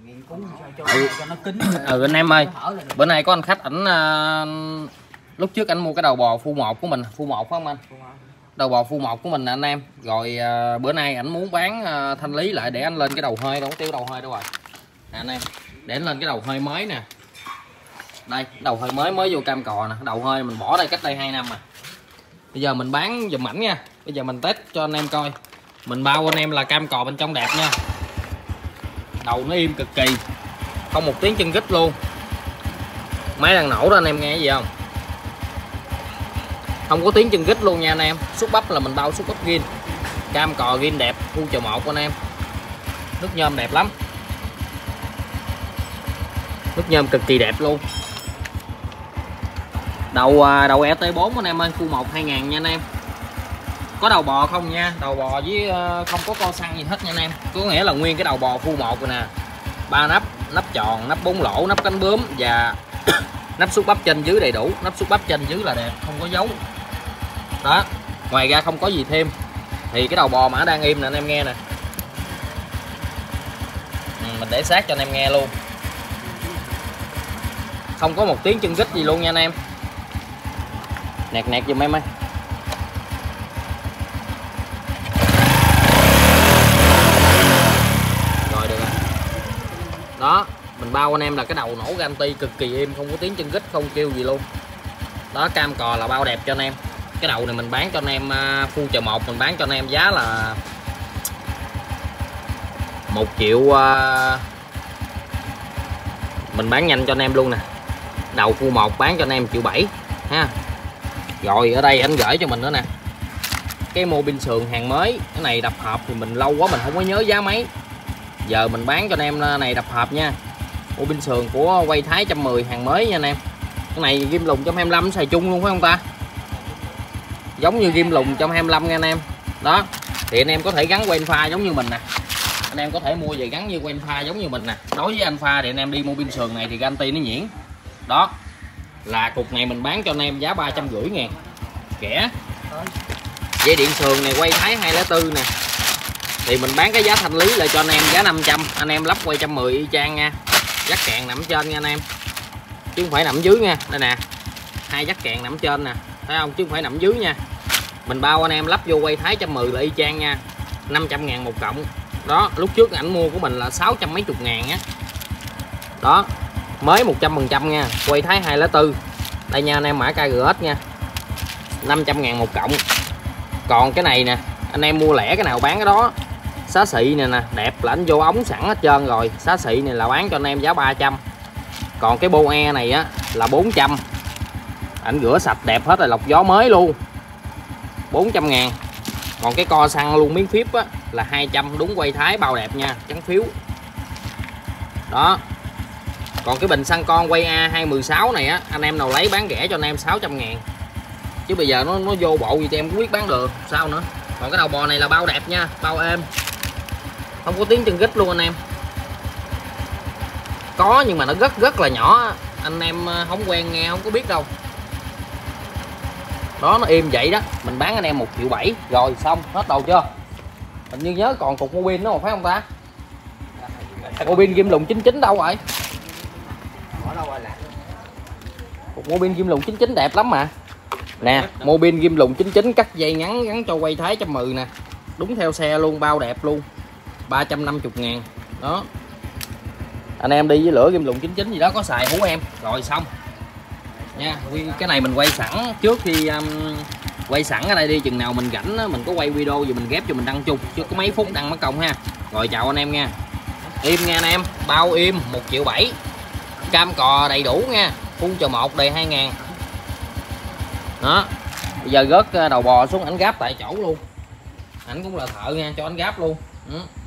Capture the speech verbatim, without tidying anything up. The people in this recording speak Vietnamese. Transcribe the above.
ừ. cho nó kín. Ừ anh em ơi, bữa nay có anh khách ảnh uh, lúc trước anh mua cái đầu bò phu một của mình, phu một phải không anh? Đầu bò phu một của mình nè anh em. Rồi uh, bữa nay ảnh muốn bán uh, thanh lý lại để anh lên cái đầu hơi, đâu có tiêu đầu hơi đâu rồi. Nè anh em, để anh lên cái đầu hơi mới nè. Đây, đầu hơi mới mới vô cam cò nè, đầu hơi mình bỏ đây cách đây hai năm mà. Bây giờ mình bán dùm ảnh nha. Bây giờ mình test cho anh em coi. Mình bao anh em là cam cò bên trong đẹp nha. Đầu nó im cực kỳ, không một tiếng chân rít luôn. Máy đang nổ đó anh em nghe cái gì không? Không có tiếng chân rít luôn nha anh em. Xúc bắp là mình bao xúc bắp gin. Cam cò gin đẹp, khu chợ một anh em. Nước nhôm đẹp lắm. Nước nhôm cực kỳ đẹp luôn. Đầu đầu e tê bốn anh em ơi, khu một hai ngàn nha anh em. Có đầu bò không nha, đầu bò với không có co xăng gì hết nha anh em. Có nghĩa là nguyên cái đầu bò phu một rồi nè. Ba nắp, nắp tròn, nắp bốn lỗ, nắp cánh bướm và nắp xúc bắp trên dưới đầy đủ. Nắp xúc bắp trên dưới là đẹp, không có dấu. Đó, ngoài ra không có gì thêm. Thì cái đầu bò mã đang im nè anh em nghe nè. Ừ, mình để sát cho anh em nghe luôn. Không có một tiếng chân rít gì luôn nha anh em. Nẹt nẹt giùm em ơi. Rồi được rồi. Đó, mình bao anh em là cái đầu nổ garanti cực kỳ im, không có tiếng chân rít, không kêu gì luôn. Đó, cam cò là bao đẹp cho anh em. Cái đầu này mình bán cho anh em phu chợ một, mình bán cho anh em giá là một triệu. Mình bán nhanh cho anh em luôn nè. Đầu phu một bán cho anh em triệu bảy ha. Rồi ở đây anh gửi cho mình nữa nè. Cái mô bin sườn hàng mới, cái này đập hộp thì mình lâu quá mình không có nhớ giá mấy. Giờ mình bán cho anh em này đập hộp nha. Mô bin sườn của quay Thái một trăm mười hàng mới nha anh em. Cái này ghim lùng một trăm hai mươi lăm xài chung luôn phải không ta? Giống như ghim lùng một trăm hai mươi lăm nha anh em. Đó, thì anh em có thể gắn quen pha giống như mình nè. Anh em có thể mua về gắn như quen pha giống như mình nè. Đối với anh pha thì anh em đi mua pin sườn này thì garanti nó nhuyễn. Đó, là cục này mình bán cho anh em giá ba trăm rưỡi ngàn kẻ. Dây điện sườn này quay Thái hai không bốn nè, thì mình bán cái giá thanh lý lại cho anh em giá năm trăm. Anh em lắp quay một trăm mười y chang nha. Dắt kèn nằm trên nha anh em, chứ không phải nằm dưới nha. Đây nè, hai dắt kèn nằm trên nè, thấy không, chứ không phải nằm dưới nha. Mình bao anh em lắp vô quay Thái một trăm mười là y chang nha, năm trăm ngàn một cộng. Đó, lúc trước ảnh mua của mình là sáu trăm mấy chục ngàn á. Đó, mới một trăm phần trăm nha, quay Thái hai không bốn. Đây nha anh em, mã ca giê ét nha, năm trăm ngàn một cộng. Còn cái này nè, anh em mua lẻ cái nào bán cái đó. Xá xị này nè, đẹp là anh vô ống sẵn hết trơn rồi. Xá xị này là bán cho anh em giá ba trăm. Còn cái bô e này á là bốn trăm. Ảnh rửa sạch đẹp hết rồi, lọc gió mới luôn, bốn trăm ngàn. Còn cái co xăng luôn miếng phíp á là hai trăm, đúng quay Thái bao đẹp nha, trắng phiếu. Đó. Còn cái bình xăng con quay A hai một sáu này á, anh em nào lấy bán rẻ cho anh em sáu trăm ngàn. Chứ bây giờ nó nó vô bộ gì thì em cũng biết bán được sao nữa. Còn cái đầu bò này là bao đẹp nha, bao êm, không có tiếng chân rít luôn anh em. Có nhưng mà nó rất rất là nhỏ, anh em không quen nghe không có biết đâu. Đó, nó im vậy đó. Mình bán anh em một triệu bảy. Rồi xong, hết đầu chưa? Mình như nhớ còn cục mô bin nữa mà phải không ta? Mô bin ghim lùng chín chín đâu rồi? Cục mô bin ghim lùng chín chín đẹp lắm mà. Nè, mô bin ghim lùng chín chín cắt dây ngắn gắn cho quay Thái một trăm mười nè. Đúng theo xe luôn, bao đẹp luôn, ba trăm năm mươi ngàn. Đó, anh em đi với lửa ghim lùng chín chín gì đó có xài hú em. Rồi xong nha. Cái này mình quay sẵn trước khi um, quay sẵn ở đây đi, chừng nào mình rảnh mình có quay video gì mình ghép cho mình đăng chung, chứ có mấy phút đăng mất công ha. Rồi chào anh em nha. Im nha anh em, bao im một triệu bảy, cam cò đầy đủ nha, phun chờ một đầy hai ngàn. Đó, bây giờ rớt đầu bò xuống ảnh gáp tại chỗ luôn. Ảnh cũng là thợ nha, cho ảnh gáp luôn. Ừ.